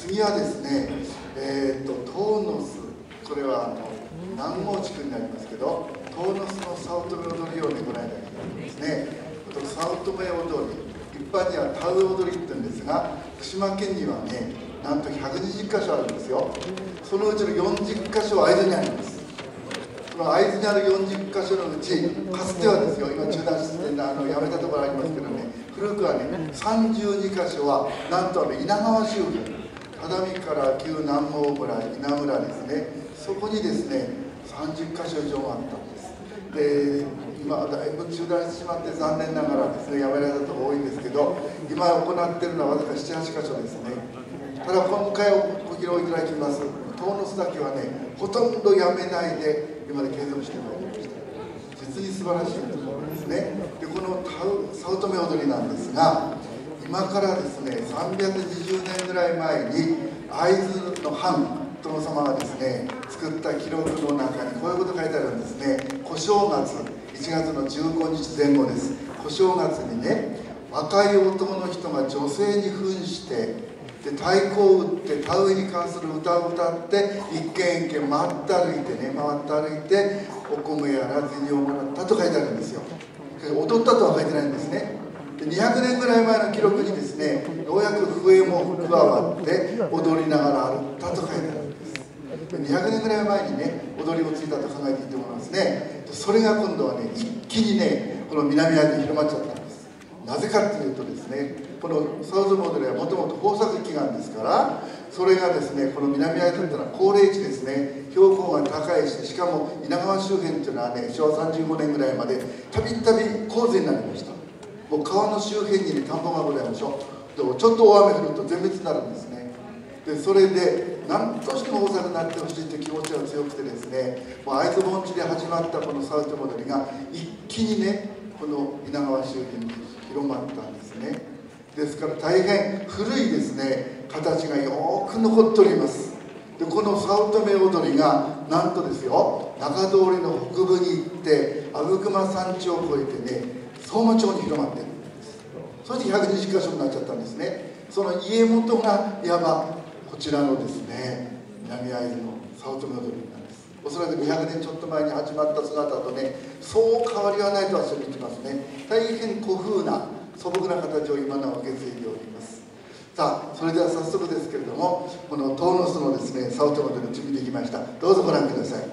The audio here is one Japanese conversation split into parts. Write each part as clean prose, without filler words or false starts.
次はですね、遠野巣、これは南郷地区になりますけど、遠野巣の早乙女踊りをね、ご覧いただきたいんですね。早乙女踊り、一般には田植え踊りって言うんですが、福島県にはね、なんと120箇所あるんですよ。そのうちの40箇所は会津にあります。この会津にある40箇所のうち、かつてはですよ、今中断してやめたところありますけどね、古くはね、32箇所はなんと稲川周辺、只見から旧南郷村、稲村ですね、そこにですね、30箇所以上もあったんです。で、今はだいぶ中断してしまって残念ながらですね、やめられたところ多いんですけど、今行っているのはわずか7、8箇所ですね。ただ今回ご披露いただきます遠野巣だけはね、ほとんどやめないで今まで継続してまいりました。実に素晴らしいところですね。で、この早乙女踊りなんですが、今からですね、320年ぐらい前に会津の藩殿様がですね、作った記録の中にこういうこと書いてあるんですね。小正月、1月の15日前後です。小正月にね、若い男の人が女性に扮してで太鼓を打って田植えに関する歌を歌って一軒一軒回って歩いてお米やら銭をもらったと書いてあるんですよ。踊ったとは書いてないんですね。で200年ぐらい前の記録にですね、ようやく笛も加わって踊りながら歩ったと書いてあるんです。で200年ぐらい前にね、踊りをついたと考えていいと思いますね。それが今度はね、一気にね、この南会津に広まっちゃったんです。なぜかっていうとですね、この早乙女踊りはもともと豊作祈願ですから、それがですね、この南会津というのは高齢地ですね、標高が高いし、しかも稲川周辺というのはね、昭和35年ぐらいまでたびたび洪水になりました。もう川の周辺にね、田んぼがございましょう。でもちょっと大雨降ると全滅になるんですね。でそれで何としても豊作になってほしいという気持ちが強くてですね、もう会津盆地で始まったこの早乙女踊りが一気にね、この稲川周辺に広まったんですね。ですから大変古いですね、形がよく残っております。でこの早乙女踊りがなんとですよ、中通りの北部に行って阿武隈山地を越えてね、相馬町に広まっているんです。そして120箇所になっちゃったんですね。その家元がいわばこちらのですね、南会津の早乙女踊りなんです。おそらく200年ちょっと前に始まった姿とね、そう変わりはないと私は見てますね。大変古風な素朴な形を今なお受け継いでおります。さあ、それでは早速ですけれども、この遠野巣のですね、早乙女踊りを準備できました。どうぞご覧ください。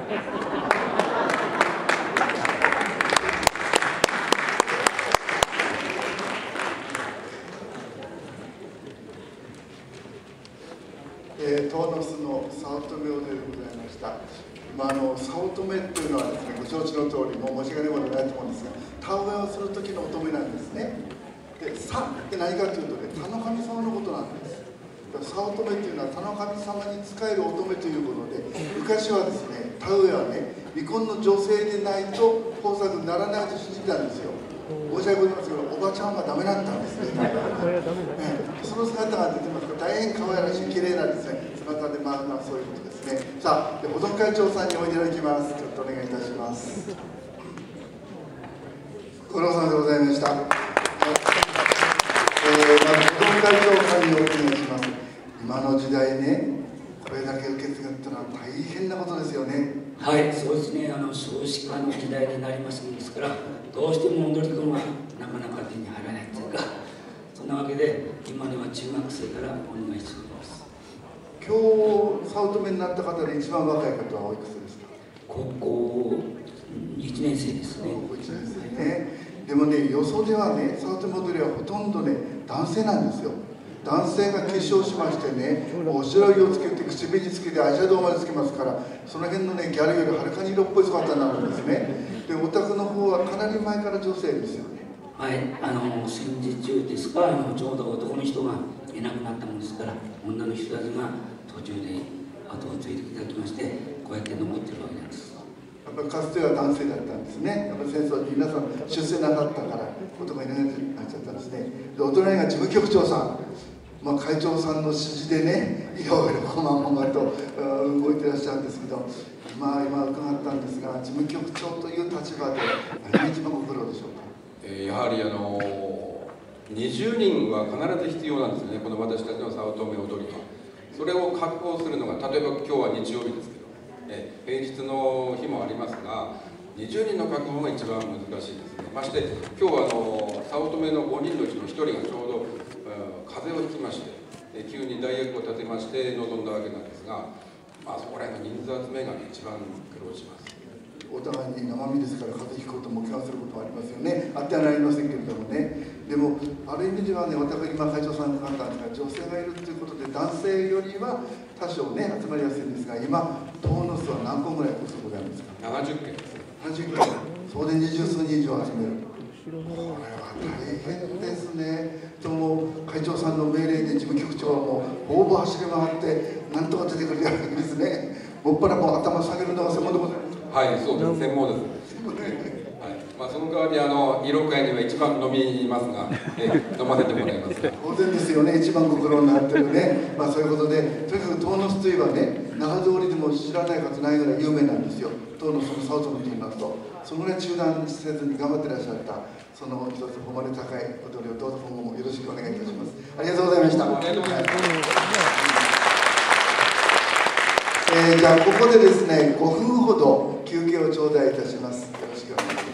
遠野須の早乙女踊りでございました。早乙女っていうのはですね、ご承知の通り、もう申し訳ないことないと思うんですが、田植えをする時の乙女なんですね。で、さって何かというとね、田の神様のことなんです。早乙女っていうのは田の神様に仕える乙女ということで、昔はですね、田植えはね、未婚の女性でないと豊作にならないと信じてたんですよ。申し訳ございませんけど、おばちゃんはダメだったんですね。その姿が出てますから、大変可愛らしい綺麗なですね姿で、そういうことですね。さあ、保存会長さんにおいでいただきます。ちょっとお願いいたします。ご苦労様でございました。保存会長さんにお願いします。今の時代ね、これだけ受け継ぐってのは大変なことですよね。 はい、そうですね。少子化の時代になりますものですから、どうしても踊り子がなかなか手に入らないというか、そんなわけで今では中学生からお願いしております。 今日早乙女になった方で一番若い方はおいくつですか？ 高校1年生ですね。 高校1年生ね。でもね、よそではね、早乙女踊りはほとんどね、男性なんですよ。男性が化粧しましてね、お白いをつけて、口紅つけて、アイシャドウまでつけますから、その辺のね、ギャルよりはるかに色っぽい姿になるんですね。で、お宅の方はかなり前から女性ですよね。 はい、戦時中ですか、ちょうど男の人がいなくなったものですから、女の人たちが途中で後をついていただきまして、こうやって残ってるわけなんです。 やっぱりかつては男性だったんですね。やっぱり戦争に皆さん出世なかったから男がいなくなっちゃったんですね。で、お隣が事務局長さん、会長さんの指示でね、いろいろこまごまと動いてらっしゃるんですけど、今伺ったんですが、事務局長という立場で何が一番ご苦労でしょうか？ やはり20人は必ず必要なんですよね、この私たちの早乙女踊りは。それを確保するのが、例えば今日は日曜日ですけど、平日の日もありますが、20人の確保が一番難しいですね。まして今日は早乙女の5人のうちの1人がちょうど風邪をひきまして、急に代役を立てまして臨んだわけなんですが、そこら辺の人数集めが一番苦労します。 お互いに生身ですから、風邪ひくことも怪我することもありますよね。あってはなりませんけれどもね。でもある意味ではね、私今会長さんに伺ったんですが、女性がいるということで男性よりは多少ね集まりやすいんですが、今遠野須は何個ぐらいございますか ？70件です。 70件。そこで20数人以上集める。これは大変ですね。でも会長さんの命令で事務局長はもうほぼ走り回ってなんとか出てくるわけですね。もっぱらもう頭下げるのが専門でございます。 はい、そうです。専門です。その代わり色会には一番飲みますが、飲ませてもらいます。 当然ですよね、一番ご苦労になってるね。そういうことで、とにかく遠野須といえばね、長通りでも知らない方ないぐらい有名なんですよ。遠野須の早乙女と言いますと、そのぐらい中断せずに頑張ってらっしゃった、その一つ誉れ高い踊りをどうぞ今後もよろしくお願いいたします。ありがとうございました。 ありがとうございます。 じゃあここでですね、5分ほど休憩を頂戴いたします。よろしくお願いします。